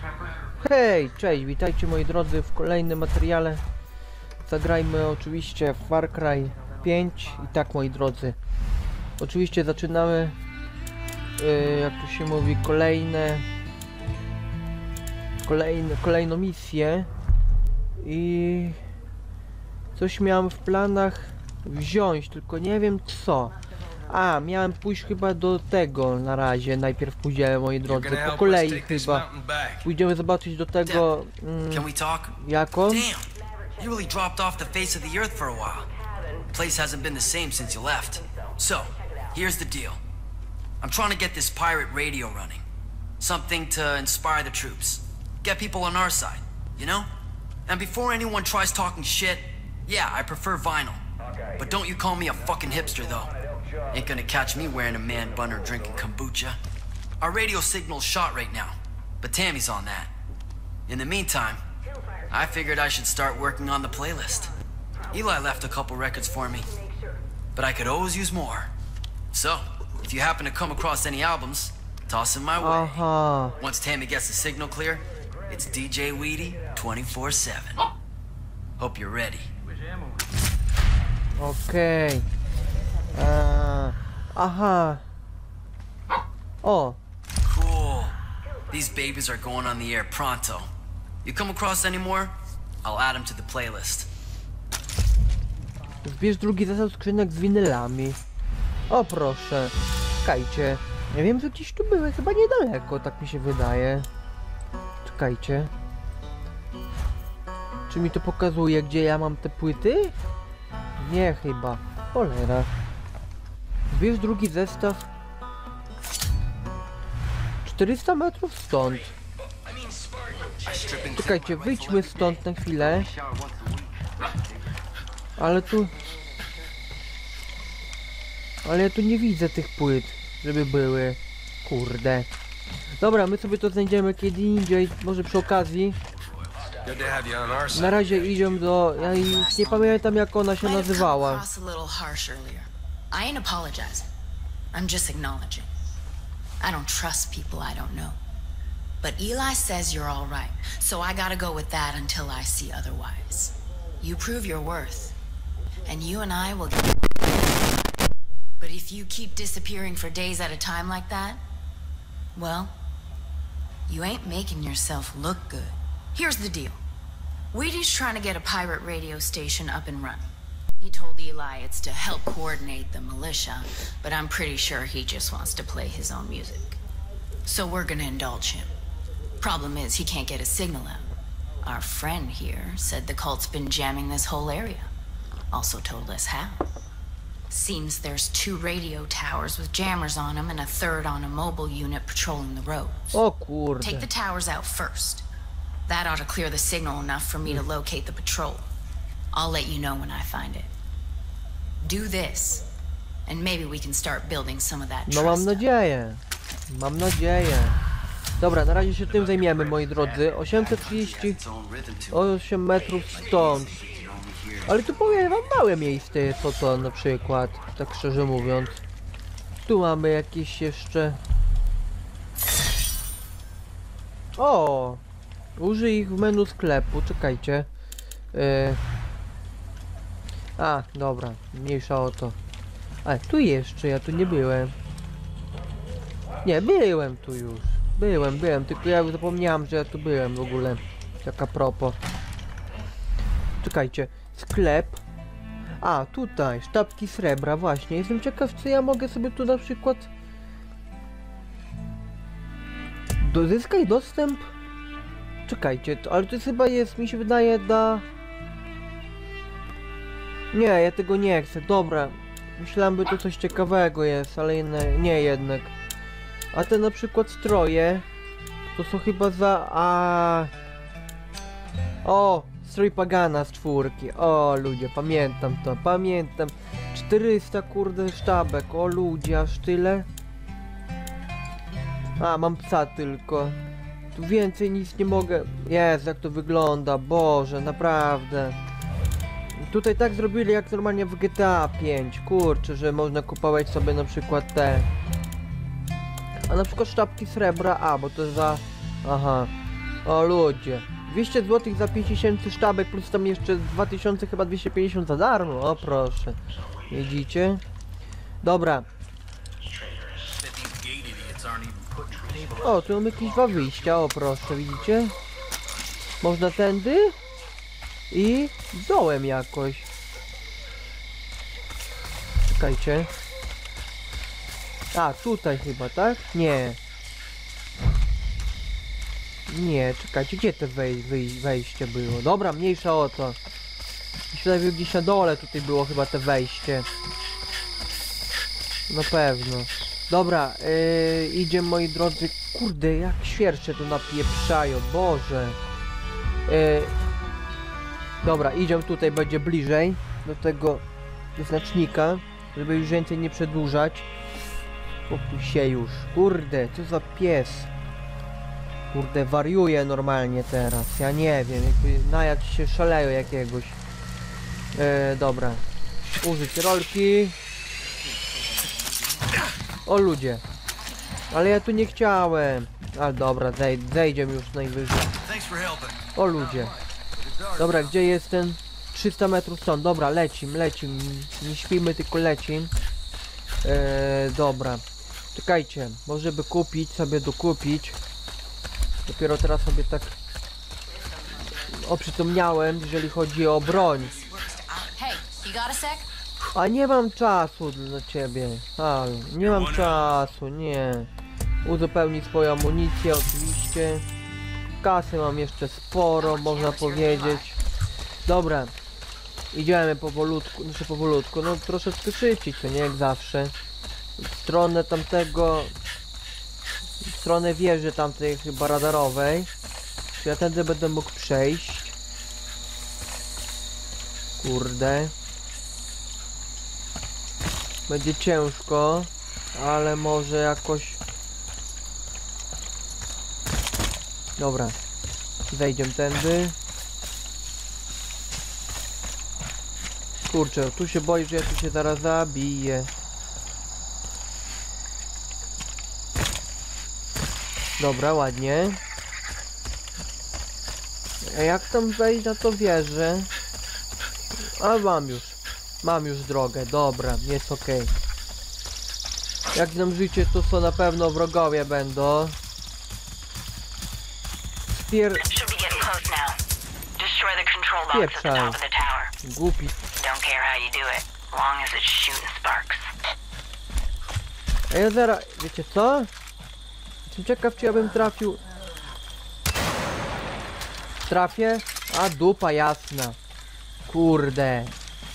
Hej, cześć, witajcie moi drodzy w kolejnym materiale. Zagrajmy oczywiście w Far Cry 5. I tak, moi drodzy, oczywiście zaczynamy, jak to się mówi, kolejną misję. I coś miałem w planach wziąć, tylko nie wiem co. A, miałem pójść chyba do tego na razie. Najpierw pójdziemy, moi drodzy, po kolei chyba. Pójdziemy zobaczyć do tego, jak on. You really dropped off the face of the earth for a while. Place hasn't been the same since you left. So, here's the deal. I'm trying to get this pirate radio running. Something to inspire the troops. Get people on our side, you know? And before anyone tries talking shit, yeah, I prefer vinyl. But don't you call me a fucking hipster, though. Ain't gonna catch me wearing a man bun or drinking kombucha. Our radio signal's shot right now, but Tammy's on that. In the meantime, I figured I should start working on the playlist. Eli left a couple records for me, but I could always use more. So, if you happen to come across any albums, toss them my way. Once Tammy gets the signal clear, it's DJ Weedy 24/7. Hope you're ready. Okej. Aha. O. Cool. These babies are going on the air pronto. You come across any more, I'll add them to the playlist. Zbierz drugi zestaw skrzynek z winylami. O proszę. Czekajcie. Ja wiem, że gdzieś tu były, chyba niedaleko, tak mi się wydaje. Czekajcie. Czy mi to pokazuje, gdzie ja mam te płyty? Nie chyba. Cholera. Zbierz drugi zestaw. 400 metrów stąd. Czekajcie, wyjdźmy stąd na chwilę. Ale tu... Ale ja tu nie widzę tych płyt, żeby były. Kurde. Dobra, my sobie to znajdziemy kiedy indziej, może przy okazji. Na razie idziemy do... Ja nie pamiętam, jak ona się nazywała. I ain't apologizing. I'm just acknowledging. I don't trust people I don't know. But Eli says you're all right, so I gotta go with that until I see otherwise. You prove your worth, and you and I will get along. But if you keep disappearing for days at a time like that, well, you ain't making yourself look good. Here's the deal. Weedy's trying to get a pirate radio station up and running. He told Eli it's to help coordinate the militia, but I'm pretty sure he just wants to play his own music. So we're gonna indulge him. Problem is, he can't get a signal out. Our friend here said the cult's been jamming this whole area. Also told us how. Seems there's 2 radio towers with jammers on them and a 3rd on a mobile unit patrolling the roads. O kurde. Take the towers out first. That ought to clear the signal enough for me to locate the patrol. I'll let you know when I find it. Do this, and maybe we can start building some of that trust. No mam nadzieję. Mam nadzieję. Dobra, na razie się tym zajmiemy, moi drodzy. 838 metrów stąd. Ale tu powiem wam, małe miejsce jest to na przykład, tak szczerze mówiąc. Tu mamy jakieś jeszcze... O! Użyj ich w menu sklepu, czekajcie. A, dobra, mniejsza o to. Ale tu jeszcze, ja tu nie byłem. Nie, byłem tu już. Byłem, tylko ja zapomniałem, że ja tu byłem w ogóle. Tak a propos. Czekajcie, sklep. A, tutaj, sztabki srebra, właśnie. Jestem ciekaw, co ja mogę sobie tu na przykład... Zyskaj dostęp. Czekajcie, ale to chyba jest, mi się wydaje, Nie, ja tego nie chcę, dobra. Myślałem, by to coś ciekawego jest, ale nie jednak. A te na przykład stroje, to są chyba O, strój Pagana z 4. O, ludzie, pamiętam to, pamiętam. 400, kurde, sztabek, o ludzie, aż tyle. A, mam psa tylko. Tu więcej nic nie mogę... Jezu, jak to wygląda, Boże, naprawdę. Tutaj tak zrobili jak normalnie w GTA 5, kurczę, że można kupować sobie na przykład te... A na przykład sztabki srebra, bo to za... Aha. O ludzie. 200 zł za 5000 sztabek plus tam jeszcze 2000 chyba 250 za darmo. O proszę. Widzicie? Dobra. O, tu mamy jakieś dwa wyjścia, o proszę, widzicie? Można tędy i dołem jakoś. Czekajcie. A, tutaj chyba, tak? Nie. Nie, czekajcie, gdzie te wejście było? Dobra, mniejsza o to. Myślę, że gdzieś na dole tutaj było chyba te wejście. Na pewno. Dobra, idzie moi drodzy. Kurde, jak świerszcze tu napieprzają, Boże. Dobra, idziemy tutaj, będzie bliżej do tego znacznika, żeby już więcej nie przedłużać. Pokój się już. Kurde, co za pies. Kurde, wariuje normalnie teraz. Ja nie wiem, jakby najadł się szaleją jakiegoś. Dobra. Użyć rolki. O ludzie. Ale ja tu nie chciałem. Ale dobra, zejdziemy już najwyżej. O ludzie. Dobra, gdzie jest ten 300 metrów stąd? Dobra, lecim. Nie śpimy, tylko lecim. Dobra. Czekajcie, może by kupić, sobie dokupić. Dopiero teraz sobie tak oprzytomniałem, jeżeli chodzi o broń. Hey, you got a sec? A nie mam czasu dla ciebie. Halo, nie mam czasu, nie. Uzupełnić swoją amunicję oczywiście. Kasy mam jeszcze sporo, można powiedzieć. Dobra. Idziemy powolutku, znaczy powolutku, no troszeczkę szybciej, co nie, jak zawsze. W stronę tamtego... W stronę wieży tamtej chyba radarowej. Czy ja tędy będę mógł przejść? Kurde. Będzie ciężko, ale może jakoś... Dobra. Zejdziemy tędy. Kurczę, tu się boję, że ja tu się zaraz zabiję. Dobra, ładnie. A jak tam wejść na to wieżę? A mam już drogę, dobra, jest ok. Jak nam życie, to są na pewno wrogowie będą. Pieprzaj. Głupi. A ja zaraz, wiecie co? Jestem ciekaw, czy ja bym trafił. Trafię? A dupa jasna. Kurde.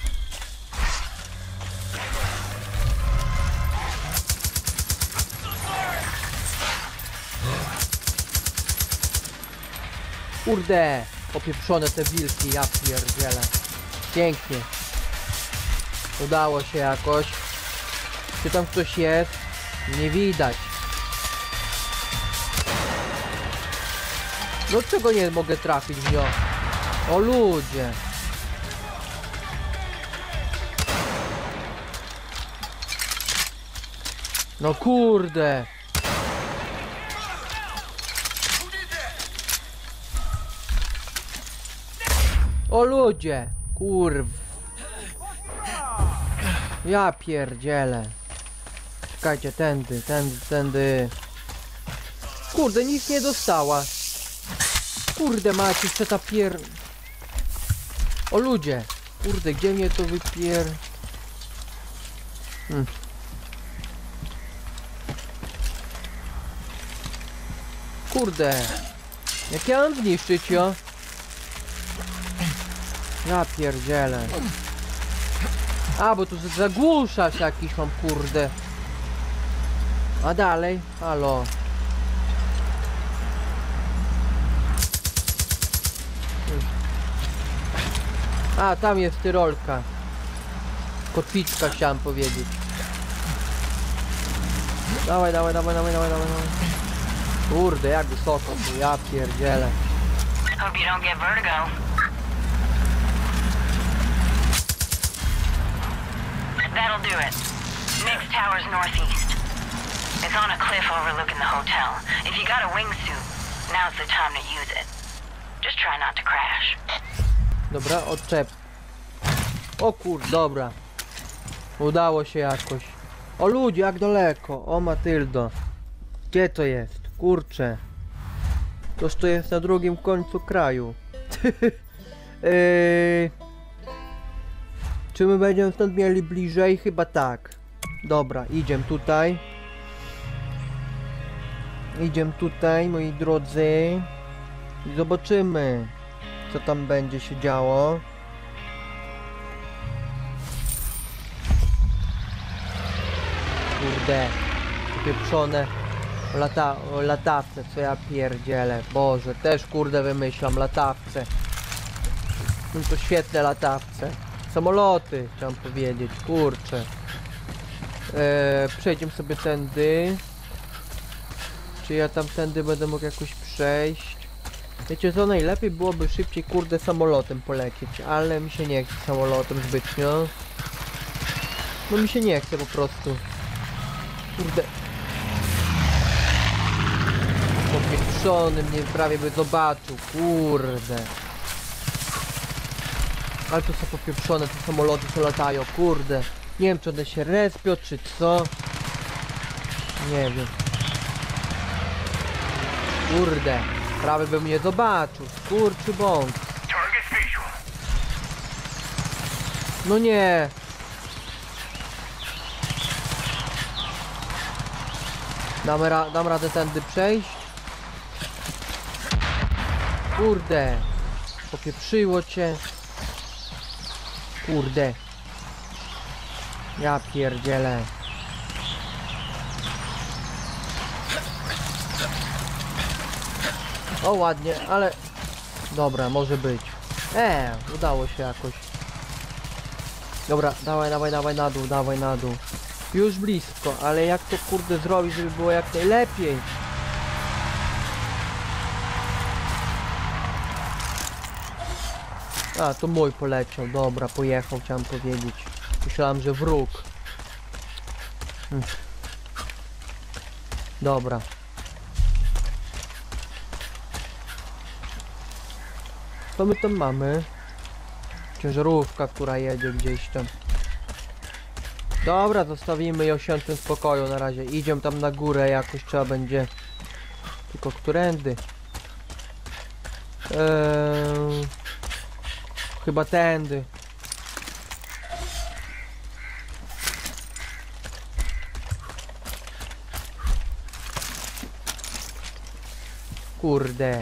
Kurde. Popieprzone te wilki, ja pierdzielę. Pięknie. Udało się jakoś. Czy tam ktoś jest? Nie widać. No czego nie mogę trafić w nią? O ludzie. No kurde. O ludzie. Kurw. Ja pierdzielę. Czekajcie, tędy. Kurde, nic nie dostała. Kurde macie, jeszcze ta O ludzie. Kurde, gdzie mnie to Kurde. Jak ja mam zniszczyć ją? Ja pierdzielę. A, bo tu zagłuszacz jakiś mam, kurde. A dalej? Halo. A, tam jest tyrolka. Kotwiczka chciałem powiedzieć. Dawaj. Kurde, jak wysoko tu, ja pierdzielę. Hope you don't get vertigo. That'll do it. Next tower's northeast. It's on a cliff overlooking the hotel. If you got a wingsuit, now's the time to use it. Just try not to crash. Dobra, odczep. O kur... dobra. Udało się jakoś. O ludzie, jak daleko. O Matyldo. Gdzie to jest? Kurczę. Toż to jest na drugim końcu kraju. Czy my będziemy stąd mieli bliżej? Chyba tak. Dobra, idziemy tutaj. Idziemy tutaj, moi drodzy. I zobaczymy, co tam będzie się działo. Kurde, pieprzone latawce, co ja pierdzielę. Boże, też kurde wymyślam, latawce. No to świetne latawce. Samoloty, chciałem powiedzieć, kurczę. Przejdziemy sobie tędy. Czy ja tam tędy będę mógł jakoś przejść? Wiecie co, najlepiej byłoby szybciej kurde samolotem polecieć, ale mi się nie chce samolotem zbytnio. No mi się nie chce po prostu. Kurde. Popieprzony mnie prawie by zobaczył, kurde. Ale to są popieprzone te samoloty, co latają, kurde. Nie wiem, czy one się respią, czy co. Nie wiem. Kurde. Prawie by mnie zobaczył, kurczy bąk. No nie. Dam radę tędy przejść? Kurde. Popieprzyło cię. Kurde. Ja pierdzielę. O ładnie, ale... Dobra, może być. Udało się jakoś. Dobra, dawaj na dół. Już blisko, ale jak to kurde zrobić, żeby było jak najlepiej? A, to mój poleciał, dobra, pojechał, chciałem powiedzieć. Myślałem, że wróg. Dobra. Co my tam mamy? Ciężarówka, która jedzie gdzieś tam. Dobra, zostawimy ją w tym spokoju na razie. Idziemy tam na górę, jakoś trzeba będzie. Tylko którędy? Chyba tędy. Kurde.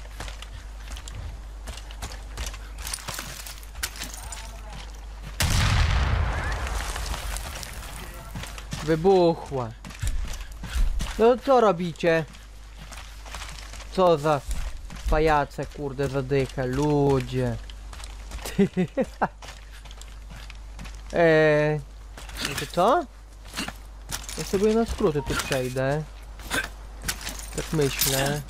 Wybuchła. No co robicie? Co za pajace, kurde, zadychę, ludzie. Wiecie co? Ja sobie na skróty tu przejdę. Tak myślę.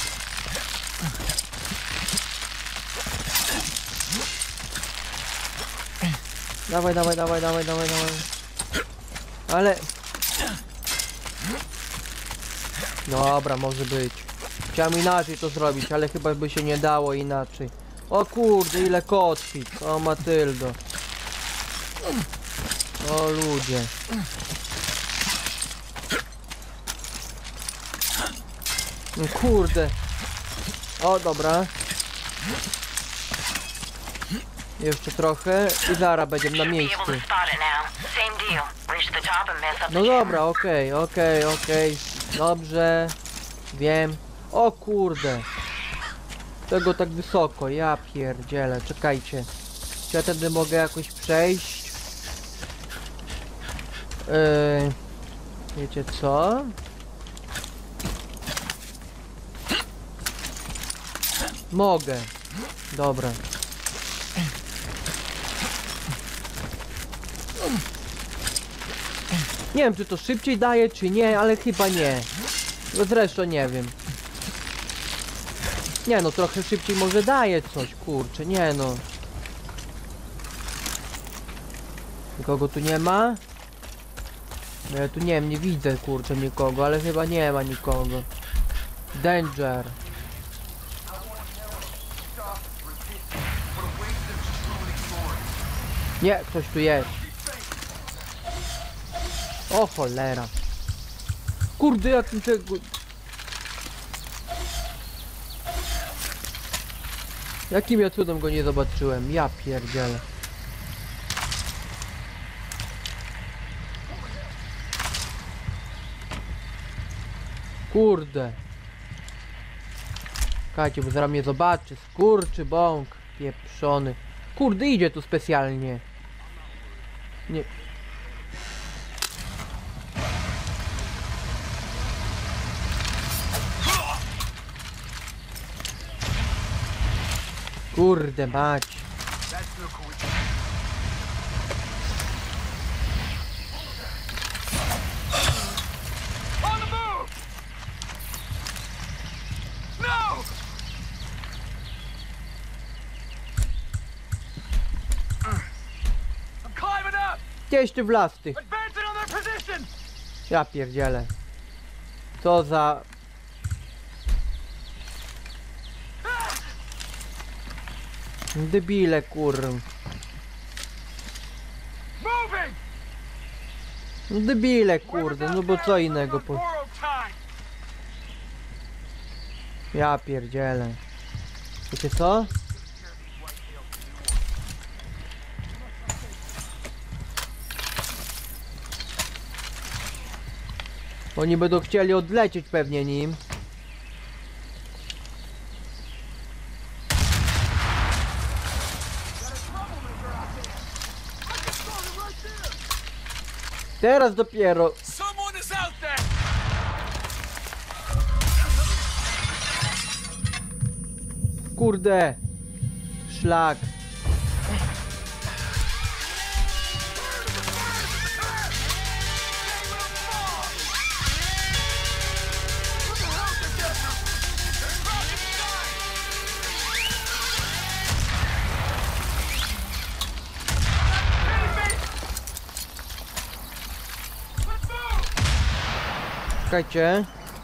Dawaj. Ale... Dobra, może być. Chciałem inaczej to zrobić, ale chyba by się nie dało inaczej. O kurde, ile kotwic. O Matyldo. O ludzie. No kurde. O, dobra. Jeszcze trochę i zaraz będziemy na miejscu. No dobra, okej. Dobrze. Wiem. O kurde. Tego tak wysoko, ja pierdzielę. Czekajcie. Czy ja tędy mogę jakoś przejść? Wiecie co? Mogę. Dobra. Nie wiem, czy to szybciej daje, czy nie, ale chyba nie. No zresztą nie wiem. Nie no, trochę szybciej może daje coś, kurczę, nie no. Nikogo tu nie ma? No ja tu nie wiem, nie widzę, kurczę, nikogo, ale chyba nie ma nikogo. Danger. Nie, ktoś tu jest. O cholera. Kurde, jakim tego... Jakim ja cudem go nie zobaczyłem? Ja pierdzielę. Kurde. Czekajcie, bo zaraz mnie zobaczy. Skurczy bąk. Pieprzony. Kurde, idzie tu specjalnie. Nie. Kurde mać. Gdzieś ty w las ty. Ja pierdzielę. Co za... Debile kurm. Debile kurde, no bo co innego po... Ja pierdzielę. Wiecie co? Oni będą chcieli odlecieć pewnie nim. Teraz dopiero. Kurde. Szlak. Czekajcie.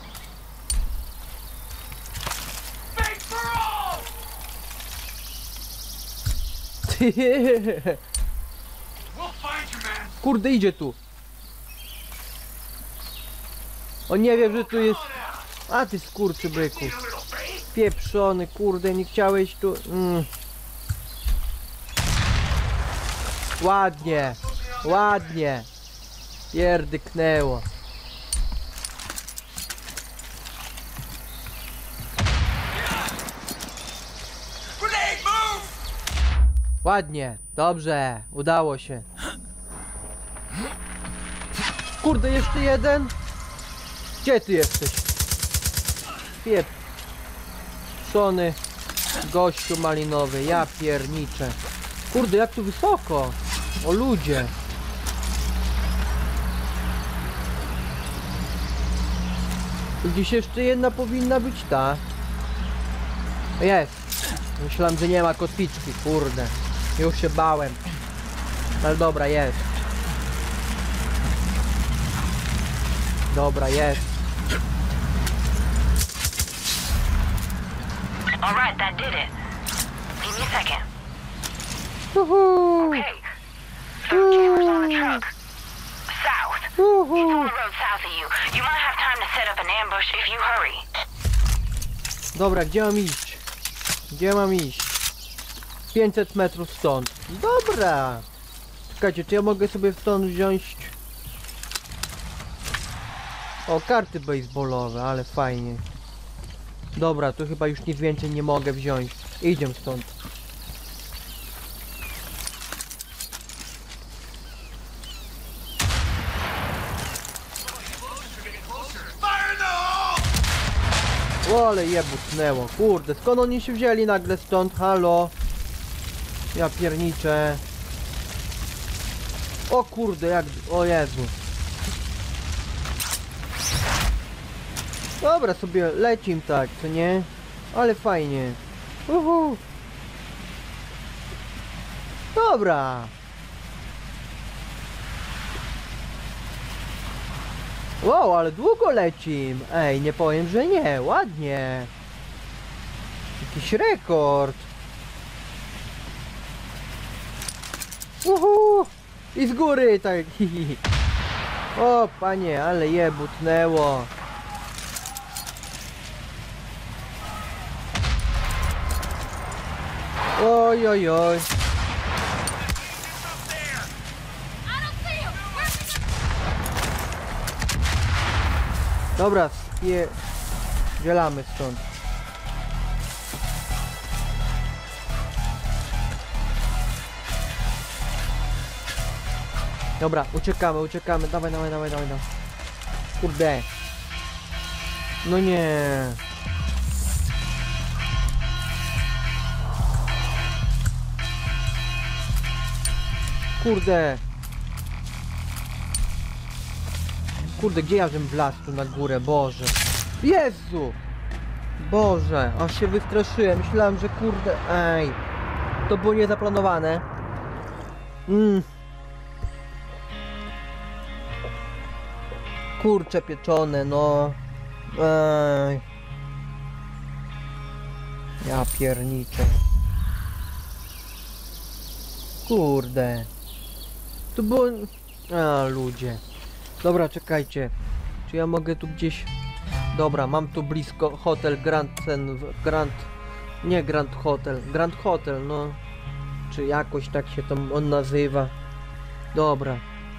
Kurde, idzie tu. On nie wie, że tu jest... A ty skurczybyku. Pieprzony, kurde, nie chciałeś tu... Ładnie. Ładnie. Pierdyknęło. Ładnie, dobrze, udało się. Kurde, jeszcze jeden? Gdzie ty jesteś? Pieprzony gościu malinowy, ja pierniczę. Kurde, jak tu wysoko? O ludzie. Tu gdzieś jeszcze jedna powinna być ta. Jest. Myślałem, że nie ma kotwiczki, kurde. Już się bałem. Ale dobra, jest. Dobra, jest. Alright, that did it. Give me a second. Woohoo! Okay. Third camera's on the truck. South. It's on the road south of you. You might have time to set up an ambush if you hurry. Dobra, gdzie mam iść? Gdzie mam iść? 500 metrów stąd. Dobra! Czekajcie, czy ja mogę sobie stąd wziąć... O, karty baseballowe, ale fajnie. Dobra, tu chyba już nic więcej nie mogę wziąć. Idziemy stąd. O, ale je bucnęło, kurde, skąd oni się wzięli nagle stąd, halo? Ja pierniczę. O kurde, jak... O Jezu. Dobra, sobie lecim tak, co nie? Ale fajnie. Dobra. Wow, ale długo lecim. Ej, nie powiem, że nie. Ładnie. Jakiś rekord. I z góry tak. O panie, ale je butnęło. Oj, oj, oj. Dobra, dzielamy stąd. Dobra, uciekamy. Dawaj. Kurde. No nie. Kurde. Kurde, gdzie ja bym wlazł tu na górę, Boże. Jezu! Boże, aż się wystraszyłem. Myślałem, że kurde... Ej. To było niezaplanowane. Kurcze pieczone, no. Ej. Ja pierniczę. Kurde. To było... A, ludzie. Dobra, czekajcie. Czy ja mogę tu gdzieś... Dobra, mam tu blisko hotel Nie Grand Hotel, no. Czy jakoś tak się tam on nazywa. Dobra.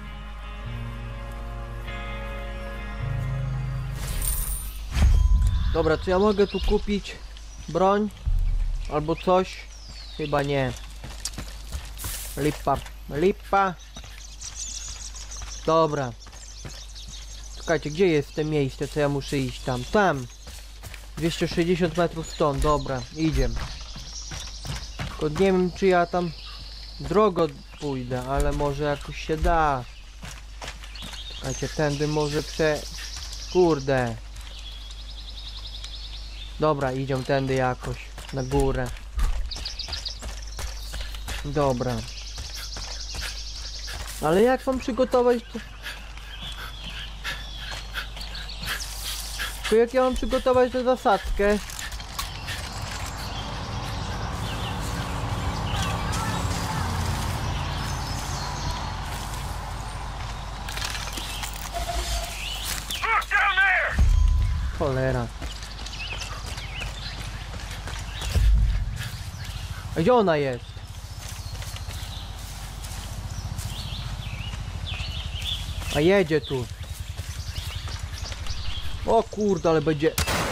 Dobra, czy ja mogę tu kupić broń? Albo coś? Chyba nie. Lipa. Dobra. Czekajcie, gdzie jest to miejsce, co ja muszę iść tam? Tam. 260 metrów stąd, dobra, idziemy. Tylko nie wiem, czy ja tam drogą pójdę, ale może jakoś się da. Czekajcie, tędy może Kurde. Dobra, idziemy tędy jakoś, na górę. Dobra. Ale jak mam przygotować to... To jak ja mam przygotować tę zasadzkę? Cholera. A gdzie ona jest? A jedzie tu. O kurde, ale będzie...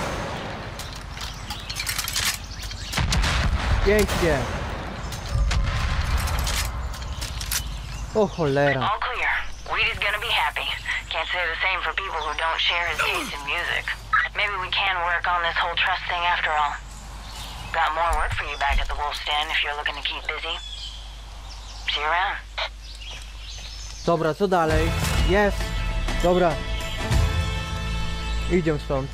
Pięknie. O cholera. All clear. Weed is gonna be happy. Can't say the same for people who don't share his taste in music. Maybe we can work on this whole trust thing after all. Got more work for you back at the Wolf's Den if you're looking to keep busy. See you around. Dobra, co dalej? Jest! Dobra. Idziemy stąd.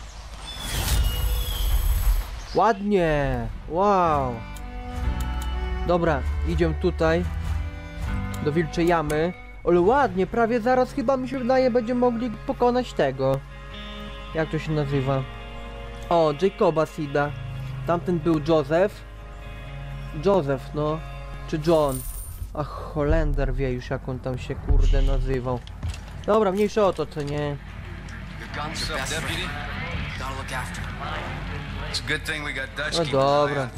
Ładnie! Wow! Dobra, idziemy tutaj. Do Wilczej Jamy. Ale ładnie, prawie zaraz chyba mi się wydaje będziemy mogli pokonać tego. Jak to się nazywa? O, Jacoba Seeda. Tamten był Joseph, no. Czy John. Ach, Holender wie już jak on tam się kurde nazywał. Dobra, mniejsza o to, co nie. No dobra.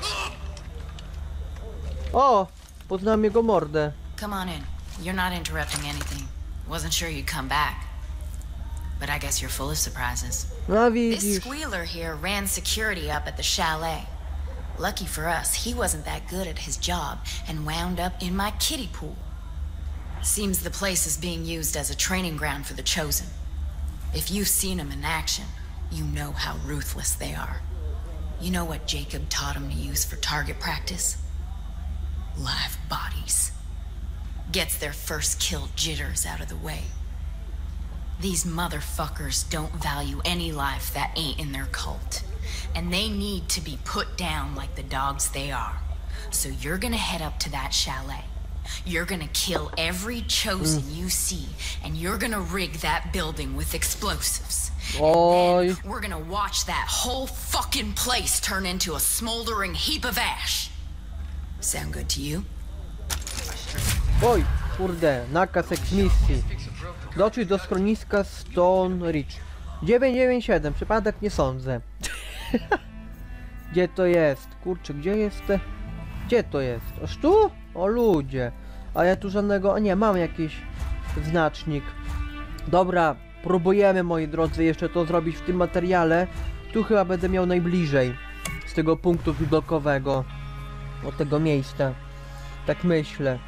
O! Poznałem jego mordę. Come on in. You're not interrupting anything. Wasn't sure you'd come back. But I guess you're full of surprises. No This widzisz. squealer here ran security up at the chalet. Lucky for us, he wasn't that good at his job and wound up in my kiddie pool. Seems the place is being used as a training ground for the Chosen. If you've seen them in action, you know how ruthless they are. You know what Jacob taught him to use for target practice? Live bodies. Gets their first kill jitters out of the way. These motherfuckers don't value any life that ain't in their cult. And they need to be put down like the dogs they are. So you're gonna head up to that chalet. You're gonna kill every Chosen you see, and you're gonna rig that building with explosives. Oj. And then we're gonna watch that whole fucking place turn into a smoldering heap of ash. Sound good to you? Oj, kurde, nakaz eksmisji. Dotrzeć do schroniska Stone Ridge. 997, przypadek nie sądzę. Gdzie to jest? Kurczę, gdzie jest? Gdzie to jest? Aż tu? O ludzie. A ja tu żadnego... nie, mam jakiś znacznik. Dobra, próbujemy, moi drodzy, jeszcze to zrobić w tym materiale. Tu chyba będę miał najbliżej z tego punktu widokowego. Od tego miejsca. Tak myślę.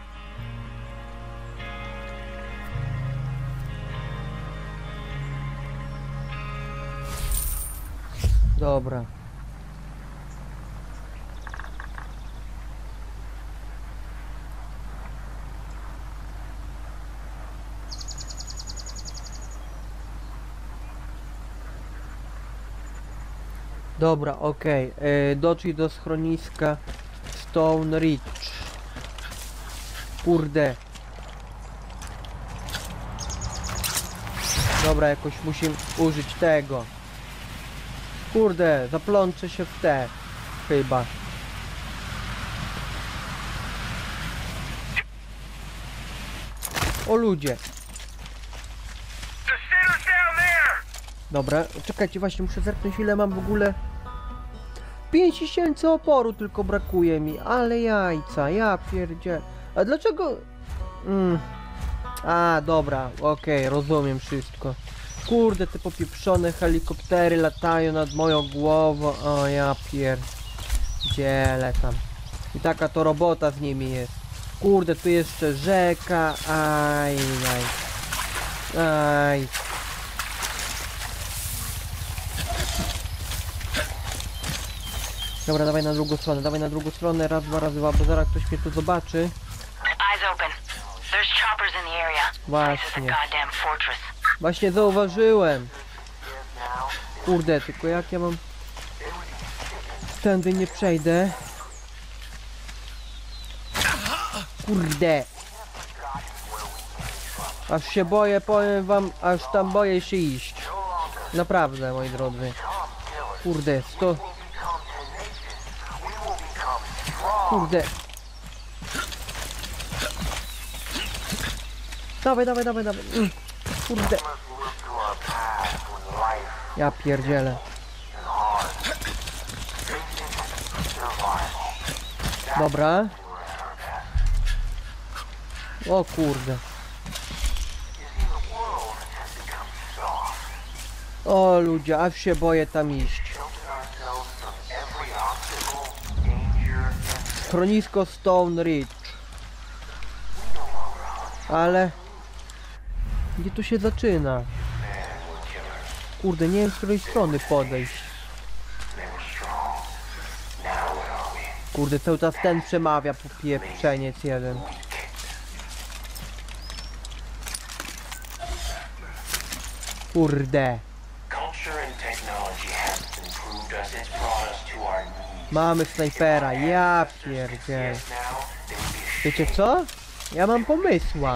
Dobra. Dobra, okej. Dotrzyj do schroniska Stone Ridge. Kurde. Dobra, jakoś musimy użyć tego. Kurde, zaplączę się w te. Chyba. O ludzie. Dobra, czekajcie, właśnie muszę zerknąć, ile mam w ogóle. 5000 oporu tylko brakuje mi, ale jajca, ja pierdzie. A dlaczego... A, dobra, okej, rozumiem wszystko. Kurde, te popieprzone helikoptery latają nad moją głową. O, ja pierdzielę tam. I taka to robota z nimi jest. Kurde, tu jeszcze rzeka. Aj. Dobra, dawaj na drugą stronę, raz, dwa razy, bo zaraz ktoś mnie tu zobaczy. Eyes open. There's choppers in the area. This is a goddamn fortress. Właśnie zauważyłem. Kurde, tylko jak ja mam... Tędy nie przejdę. Kurde. Aż się boję, powiem wam, aż tam boję się iść. Naprawdę, moi drodzy. Kurde, Kurde. Dawaj. Kurde. Ja pierdzielę. Dobra. O kurde. O ludzie, aż się boję tam iść. Schronisko Stone Ridge. Ale... Gdzie tu się zaczyna? Kurde, nie wiem, z której strony podejść. Kurde, cały czas ten przemawia, popieprzeniec jeden. Kurde. Mamy snajpera, ja pierdzielę. Wiecie co? Ja mam pomysła.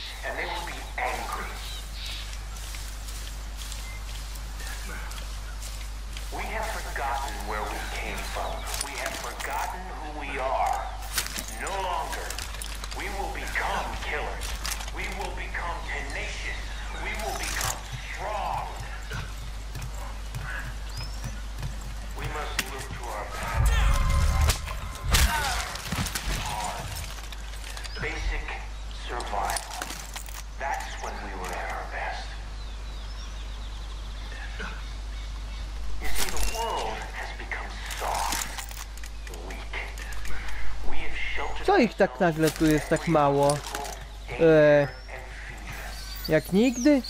Co ich tak nagle tu jest tak mało? Jak nigdy?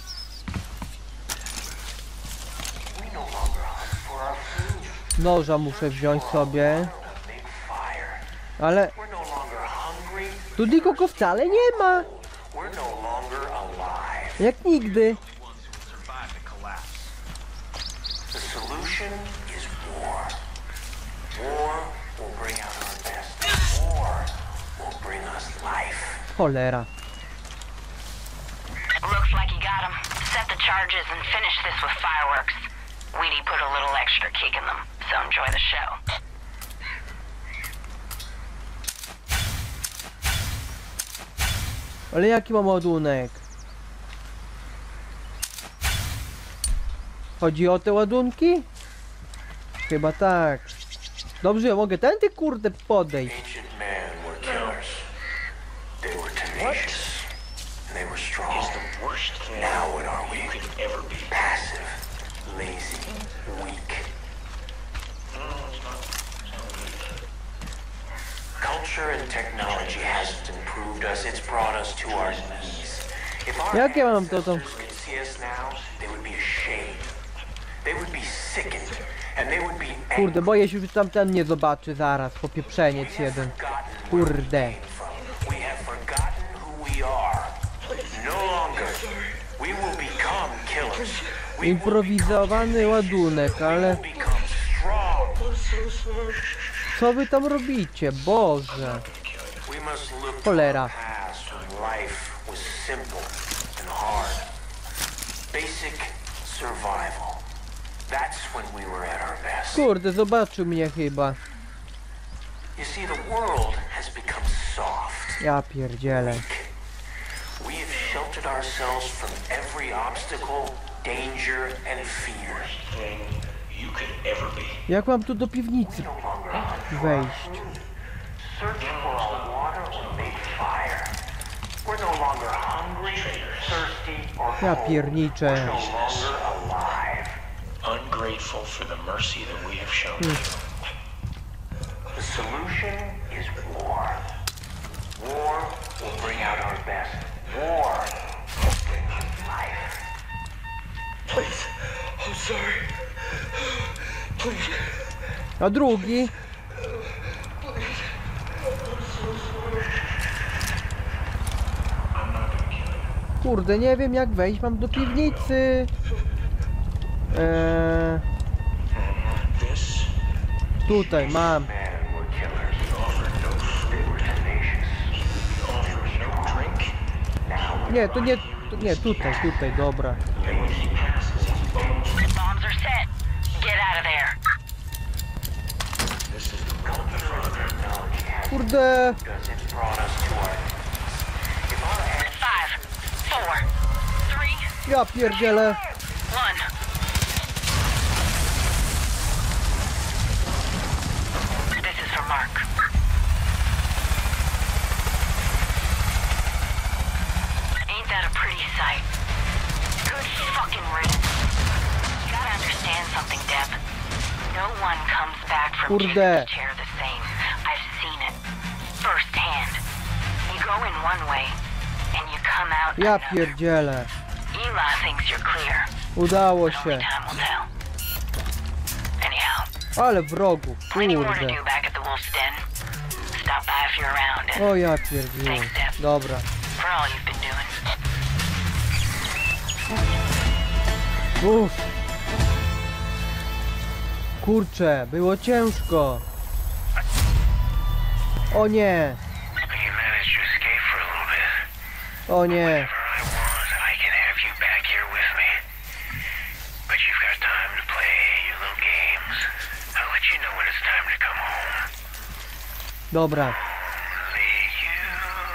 Noża muszę wziąć sobie. Ale... Tu nikogo wcale nie ma! Jak nigdy! Cholera. Looks like you got him. Set the charges and finish this with fireworks. Weedy put a little extra kick in them, so enjoy the show. Ale jaki mam ładunek? Chodzi o te ładunki? Chyba tak. Dobrze, ja mogę tędy kurde podejść. Ancient men were killers. They were tenacious. And they were strong. Is the worst thing Now what are we? you could ever be. Passive, lazy, weak. Culture and technology hasn't improved us, it's brought us to our knees. If our Jak ja mam to tam? ancestors could see us now, they would be ashamed. They would be sickened. And they would be angry. Kurde, boję się, że tamten nie zobaczy zaraz, popieprzeniec jeden. Kurde. We have forgotten who we are. No longer. We will become killers. We will Improwizowany ładunek, ale become strong. co wy tam robicie? Boże. We must look to Cholera. our past when life was simple and hard. Basic survival. That's when we were at our best. Kurde, zobaczył mnie chyba. You see, the world has become soft. Ja pierdzielę. We have sheltered ourselves from every obstacle, danger, and fear. Thing you could ever be. Jak mam tu do piwnicy No longer hunt wejść? search for our water or make fire. We're no longer hungry, thirsty, or Ja cold. pierniczę. No longer alive. Ungrateful for the mercy that we have shown you. The solution is war. War will bring out our best. War will bring us life. Please. I'm sorry. Please. A drugi? Kurde, nie wiem jak wejść, mam do piwnicy. This Tutaj mam. Men were killers. offered no food. They were tenacious. Offered no drink. Nie, to nie, tutaj, dobra. And when he passes, his bones. Bombs are set. Get out of there. This is the road to further. Technology has Kurde, because it's brought us to our knees. If our 5, 4, 3, ja pierdzielę. 1. This is for Mark. Ain't that a pretty sight? Good fucking riddance. You gotta understand something, Deb. No one comes back from Kurde. Jacob's chair the same. I've seen it. Firsthand. You go in one way, and you come out Ja another. pierdzielę. Eli thinks you're clear. Udało But only się. time will tell. Anyhow, Ale wrogów, plenty more to kurde. do back at the Wolf's Den. Stop by if you're around, and O ja pierdzielę. Dobra. for all you've been doing. Uff. Kurczę, było ciężko. O nie, You managed to escape for a little bit. o nie. Wherever I was, I can have you back here with me. But you've got time to play your little games. I'll let you know when it's time to come home. Dobra. Only you.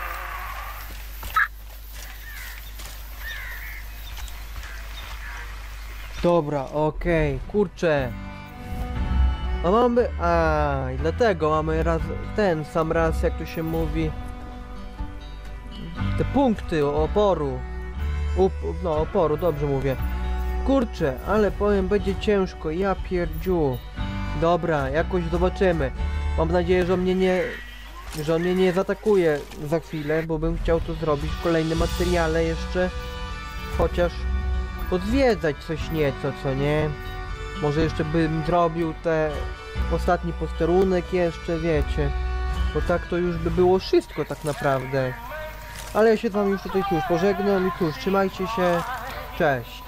Dobra, okej, kurczę. A mamy... i dlatego mamy ten sam raz, jak to się mówi. Te punkty oporu. No, oporu, dobrze mówię. Kurczę, ale powiem, będzie ciężko, ja pierdziu. Dobra, jakoś zobaczymy. Mam nadzieję, że on mnie nie zaatakuje za chwilę, bo bym chciał to zrobić w kolejnym materiale jeszcze. Chociaż pozwiedzać coś nieco, co nie? Może jeszcze bym zrobił ostatni posterunek jeszcze, wiecie. Bo tak to już by było wszystko tak naprawdę. Ale ja się z wami już tutaj pożegnam i cóż, trzymajcie się. Cześć.